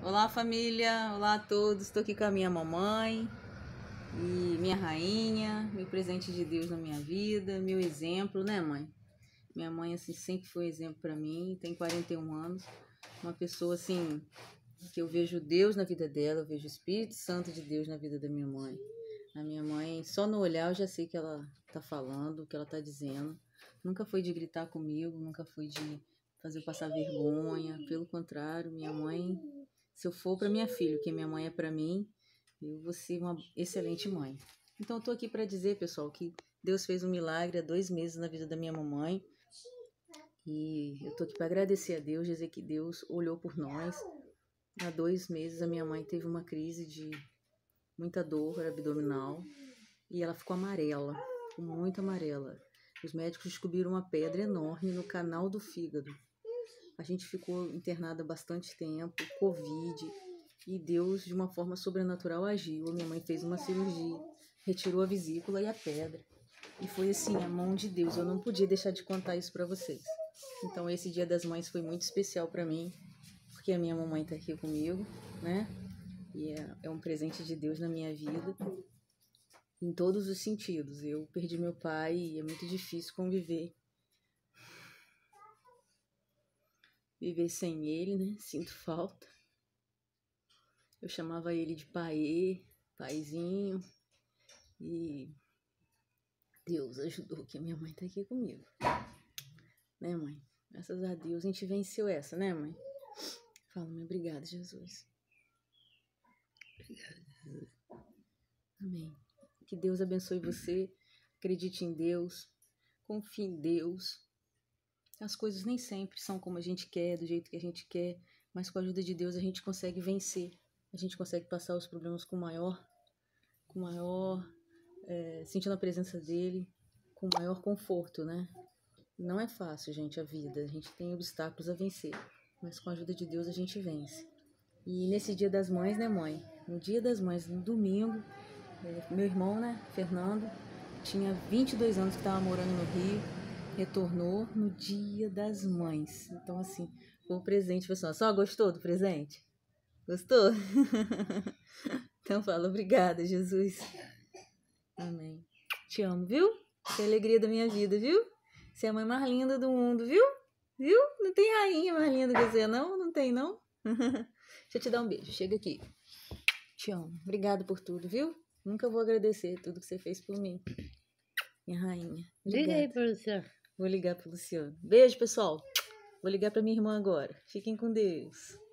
Olá, família, olá a todos. Estou aqui com a minha mamãe e minha rainha, meu presente de Deus na minha vida, meu exemplo, né, mãe? Minha mãe, assim, sempre foi exemplo para mim, tem 41 anos, uma pessoa, assim, que eu vejo Deus na vida dela, eu vejo o Espírito Santo de Deus na vida da minha mãe. A minha mãe, só no olhar eu já sei o que ela tá falando, o que ela tá dizendo. Nunca foi de gritar comigo, nunca foi de fazer eu passar vergonha, pelo contrário, minha mãe, se eu for para minha filha, o que minha mãe é para mim, eu vou ser uma excelente mãe. Então eu tô aqui para dizer, pessoal, que Deus fez um milagre há 2 meses na vida da minha mamãe. E eu tô aqui para agradecer a Deus, dizer que Deus olhou por nós. Há 2 meses a minha mãe teve uma crise de muita dor abdominal e ela ficou amarela, ficou muito amarela. Os médicos descobriram uma pedra enorme no canal do fígado. A gente ficou internada bastante tempo, Covid, e Deus, de uma forma sobrenatural, agiu. A minha mãe fez uma cirurgia, retirou a vesícula e a pedra. E foi assim, a mão de Deus. Eu não podia deixar de contar isso para vocês. Então, esse Dia das Mães foi muito especial para mim, porque a minha mamãe está aqui comigo, né? E é um presente de Deus na minha vida, em todos os sentidos. Eu perdi meu pai e é muito difícil conviver sem ele, né? Sinto falta. Eu chamava ele de pai, paizinho. E Deus ajudou que a minha mãe tá aqui comigo. Né, mãe? Graças a Deus a gente venceu essa, né, mãe? Fala, mãe, obrigada, Jesus. Obrigada, Jesus. Amém. Que Deus abençoe você. Acredite em Deus. Confie em Deus. As coisas nem sempre são como a gente quer, do jeito que a gente quer, mas com a ajuda de Deus a gente consegue vencer. A gente consegue passar os problemas sentindo a presença dele, com maior conforto, né? Não é fácil, gente, a vida. A gente tem obstáculos a vencer, mas com a ajuda de Deus a gente vence. E nesse Dia das Mães, né, mãe? No Dia das Mães, no domingo, meu irmão, né, Fernando, tinha 22 anos que estava morando no Rio, retornou no Dia das Mães. Então, assim, foi um presente, pessoal. Só gostou do presente? Gostou? Então fala, obrigada, Jesus. Amém. Te amo, viu? Você é a alegria da minha vida, viu? Você é a mãe mais linda do mundo, viu? Viu? Não tem rainha mais linda que você, não? Não tem, não? Deixa eu te dar um beijo. Chega aqui. Te amo. Obrigada por tudo, viu? Nunca vou agradecer tudo que você fez por mim. Minha rainha. Liga aí pro Luciano. Vou ligar pro Luciano. Beijo, pessoal. Vou ligar pra minha irmã agora. Fiquem com Deus.